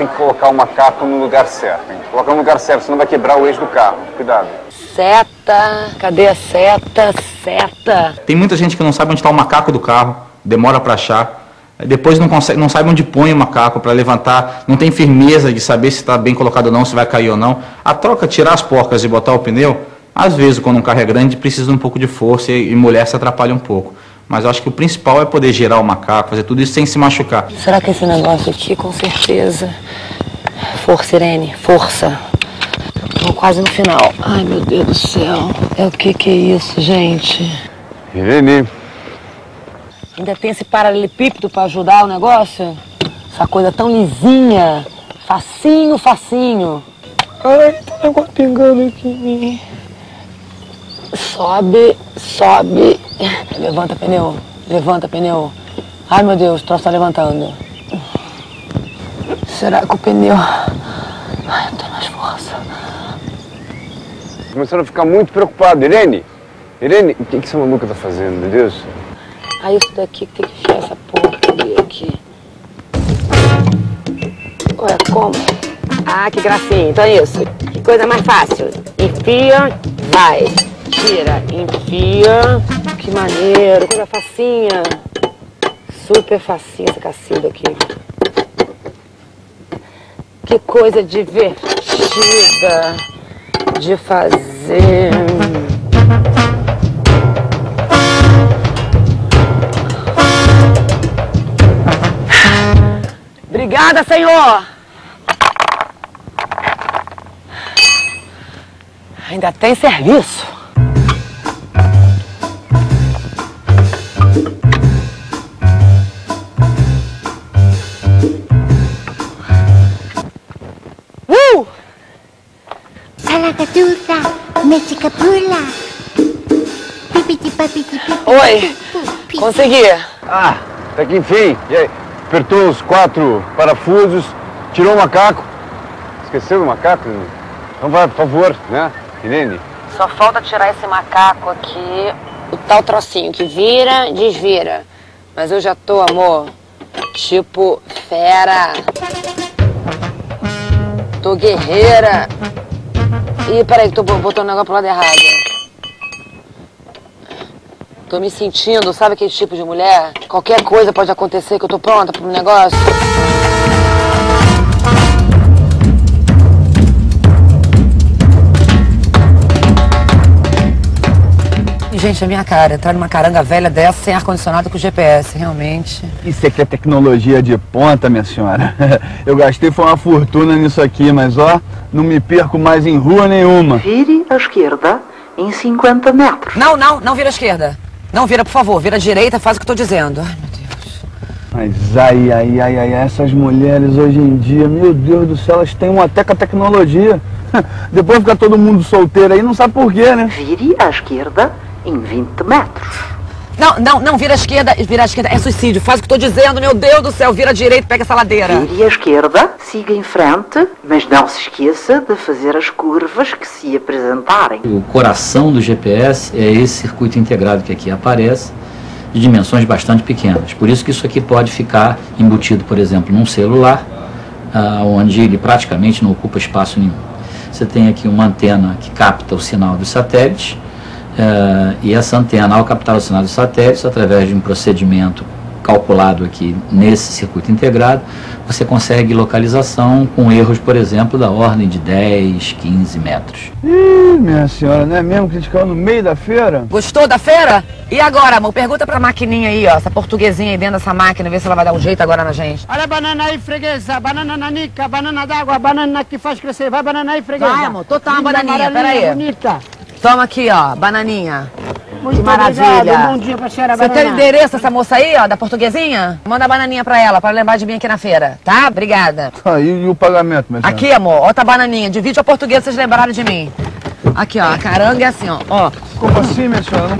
tem que colocar o macaco no lugar certo, hein? Colocar no lugar certo, senão vai quebrar o eixo do carro. Cuidado. Seta, cadê a seta? Seta. Tem muita gente que não sabe onde está o macaco do carro, demora para achar. Depois não sabe onde põe o macaco para levantar, não tem firmeza de saber se está bem colocado ou não, se vai cair ou não. A troca, tirar as porcas e botar o pneu, às vezes quando um carro é grande precisa de um pouco de força e mulher se atrapalha um pouco. Mas eu acho que o principal é poder girar o macaco, fazer tudo isso sem se machucar. Será que esse negócio aqui, com certeza... Força, Irene, força. Estamos quase no final. Ai, meu Deus do céu. É o que é isso, gente? Irene. Ainda tem esse paralelepípedo para ajudar o negócio? Essa coisa tão lisinha. Facinho, facinho. Ai, tem um negócio pingando aqui em mim. Sobe, sobe. Levanta pneu, levanta pneu. Ai, meu Deus, o troço tá levantando. Será que o pneu... Ai, não tem mais força. Começaram a ficar muito preocupados. Irene, Irene, o que essa maluca tá fazendo, meu Deus? Ah, isso daqui que tem que enfiar essa porcaria aqui. Ué, como? Ah, que gracinha. Então é isso. Que coisa mais fácil. Enfia, vai. Tira, enfia. Que maneiro, coisa facinha. Super facinha essa cacilda aqui. Que coisa divertida de fazer. Obrigada, senhor! Ainda tem serviço. Oi, consegui. Ah, até que enfim. E aí, apertou os 4 parafusos, tirou o macaco. Esqueceu do macaco? Então vai, por favor, né, Irene? Só falta tirar esse macaco aqui, o tal trocinho que vira, desvira. Mas eu já tô, amor, tipo fera. Tô guerreira. Ih, peraí que tô botando o negócio pro lado errado. Tô me sentindo, sabe aquele tipo de mulher? Qualquer coisa pode acontecer que eu tô pronta pro negócio. Gente, a minha cara, entrar numa caranga velha dessa sem ar-condicionado com GPS, realmente. Isso aqui é tecnologia de ponta, minha senhora. Eu gastei foi uma fortuna nisso aqui, mas ó, não me perco mais em rua nenhuma. Vire à esquerda em 50 metros. Não vira à esquerda. Não vira, por favor, vira à direita, faz o que eu tô dizendo. Ai, meu Deus. Mas ai, essas mulheres hoje em dia, meu Deus do céu, elas têm até com a tecnologia. Depois fica todo mundo solteiro aí, não sabe por quê, né? Vire à esquerda em 20 metros. Não, vira à esquerda, é suicídio, faz o que eu tô dizendo, meu Deus do céu, vira à direita, pega essa ladeira. Vire à esquerda, siga em frente, mas não se esqueça de fazer as curvas que se apresentarem. O coração do GPS é esse circuito integrado que aqui aparece, de dimensões bastante pequenas. Por isso que isso aqui pode ficar embutido, por exemplo, num celular, onde ele praticamente não ocupa espaço nenhum. Você tem aqui uma antena que capta o sinal dos satélites, e essa antena, ao captar o sinal dos satélites, através de um procedimento calculado aqui nesse circuito integrado, você consegue localização com erros, por exemplo, da ordem de 10, 15 metros. Ih, minha senhora, não é mesmo que a gente caiu no meio da feira? Gostou da feira? E agora, amor, pergunta pra maquininha aí, ó, essa portuguesinha aí dentro dessa máquina, vê se ela vai dar um jeito agora na gente. Olha a banana aí, freguesa, banana nanica, banana d'água, banana que faz crescer, vai banana aí, freguesa. Vai, amor, total uma bananinha, peraí. Bonita. Toma aqui, ó, bananinha. Muito que maravilha. Obrigado. Bom dia pra senhora, Você banana. tem o endereço dessa moça aí, ó, da portuguesinha? Manda a bananinha pra ela lembrar de mim aqui na feira, tá? Obrigada. E o pagamento, minha senhora? Aqui, amor, outra bananinha. Divide a portuguesa pra vocês lembrarem de mim. Aqui, ó, a caranga é assim, ó. Como assim, minha senhora?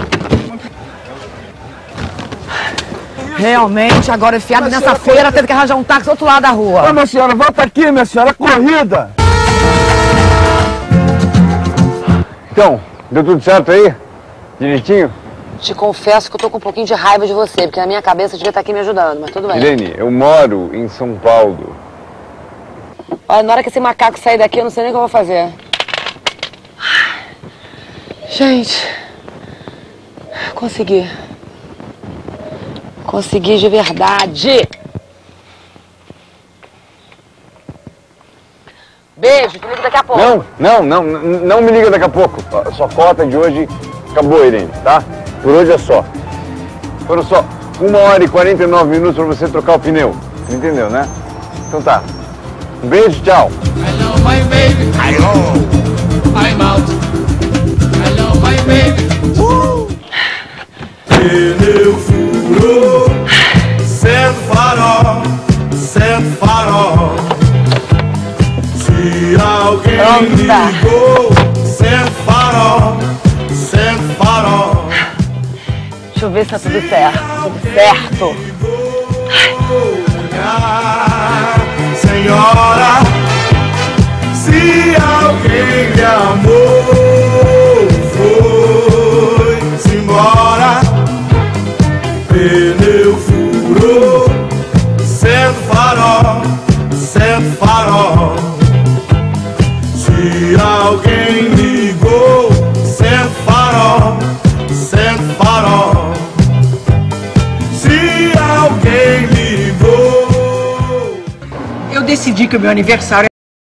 Realmente, agora enfiado nessa feira, tendo que arranjar um táxi do outro lado da rua. Ô, minha senhora, volta aqui, minha senhora, corrida! Então, deu tudo certo aí? Direitinho? Te confesso que eu tô com um pouquinho de raiva de você, porque na minha cabeça você devia estar aqui me ajudando, mas tudo bem. Irene, eu moro em São Paulo. Olha, na hora que esse macaco sair daqui, eu não sei nem o que eu vou fazer. Gente, consegui. Consegui de verdade. Beijo, te ligo daqui a pouco. Não me liga daqui a pouco. A sua cota de hoje acabou, Irene, tá? Por hoje é só. Foram só 1h49 para você trocar o pneu. Você entendeu, né? Então tá. Um beijo, tchau. Hello, my baby. Hello. I'm out. Hello, my baby. Pneu furou, sendo farol, sendo farol. Se alguém ligou, sendo farol, sendo farol. Deixa eu ver se tá tudo certo. Tudo certo. Senhora, se alguém lhe amou, foi-se embora. Pneu furou, sendo farol, sendo farol. Se alguém ligou, sendo farol, sendo farol. Se alguém ligou. Eu decidi que o meu aniversário